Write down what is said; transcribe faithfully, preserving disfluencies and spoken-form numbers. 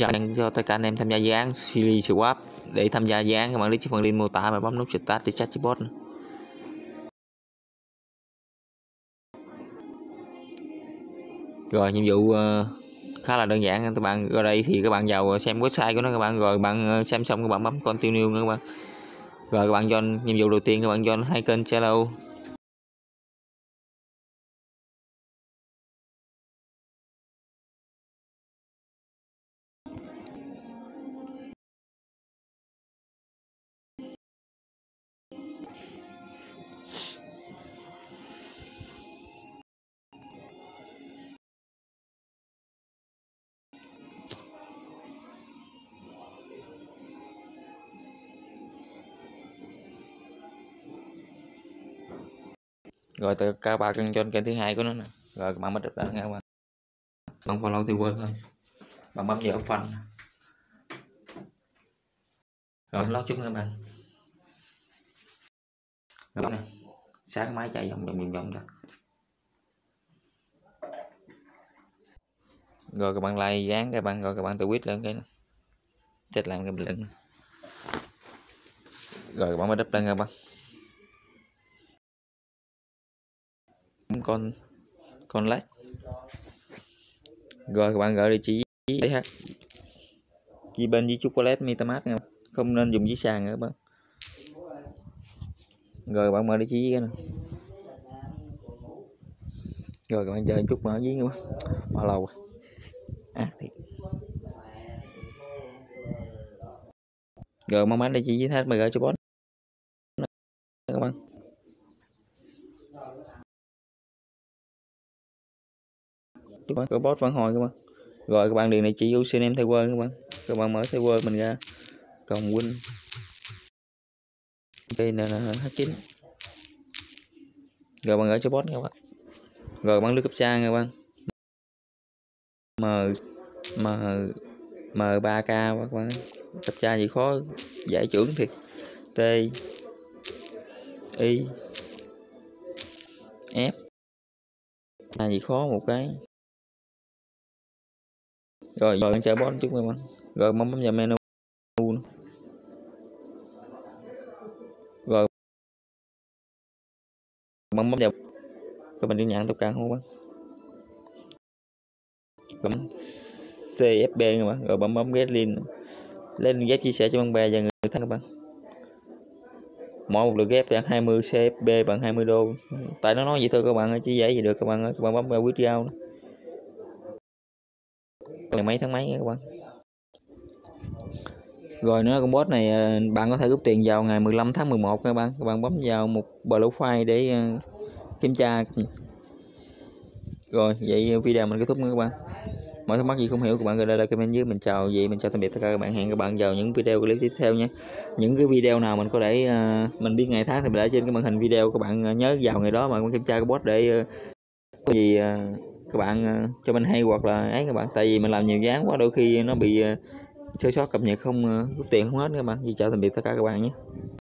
chào cho tất cả anh em tham gia dự án Silly Swap. Để tham gia dự án các bạn click phần link mô tả và bấm nút start để chat chatbot. Rồi nhiệm vụ uh, khá là đơn giản, các bạn ở đây thì các bạn vào xem website của nó các bạn, rồi bạn xem xong các bạn bấm continue nữa các bạn. Rồi các bạn join nhiệm vụ đầu tiên, các bạn join hai kênh Zalo. Rồi từ các bạn cần join kênh thứ hai của nó nè. Rồi các bạn bắt được đó các bạn. Bạn follow thì quên thôi. Bạn bấm vào phần. Rồi lót chút nữa các bạn. Rồi nè. Sáng máy chạy vòng vòng vòng vòng đó. Rồi các bạn like dán các bạn, rồi các bạn tự quyết lên cái chết làm cái bình luận. Rồi các bạn mới đắp lên các bạn. Con con lát. Rồi các bạn gửi địa chỉ để hát chi bên với chocolate metamask nha, không nên dùng với sàn nữa các bạn. Rồi các bạn mở địa chỉ cái này. Rồi các bạn chờ một chút mở giếng các bạn. Bao lâu rồi à, thì... Rồi mong bán địa chỉ với hát mà gửi cho bot các bạn. Các bạn, bot phản hồi các bạn. Rồi các bạn điền địa chỉ username theo word các bạn. Các bạn mở theo word mình ra cộng win đây là hát chín. Rồi bạn gửi cho bot các bạn. Rồi bạn lưu captcha các bạn. M M M ba K các bạn. Captcha gì khó giải trưởng thiệt. T I F là gì khó một cái. Rồi rồi chơi bot chút các bạn. Rồi bấm bấm vào menu. Rồi bấm bấm vào các bạn đi nhận tất cả không bạn. Bấm C F B các bạn. Rồi bấm bấm get link lên ghép chia sẻ cho bạn bè và người thân các bạn. Mỗi một lượt ghép khoảng hai mươi C F B bằng hai mươi đô. Tại nó nói vậy thôi các bạn ơi, chỉ dễ gì được các bạn ơi. Các bạn bấm vào video ngày mấy tháng mấy các bạn. Rồi nữa con bot này bạn có thể rút tiền vào ngày mười lăm tháng mười một các bạn. Các bạn bấm vào một profile để kiểm tra. Rồi vậy video mình kết thúc nữa các bạn. Mọi thắc mắc gì không hiểu các bạn gửi lại comment dưới. Mình chào vậy, mình chào tạm biệt tất cả các bạn. Hẹn các bạn vào những video clip tiếp theo nhé. Những cái video nào mình có để uh, mình biết ngày tháng thì mình để trên cái màn hình video, các bạn nhớ vào ngày đó mà các bạn kiểm tra cái bot để uh, có gì uh, các bạn uh, cho mình hay hoặc là ấy các bạn. Tại vì mình làm nhiều dự án quá, đôi khi nó bị uh, sơ sót cập nhật không uh, rút tiền không hết các bạn. Vậy chào tạm biệt tất cả các bạn nhé.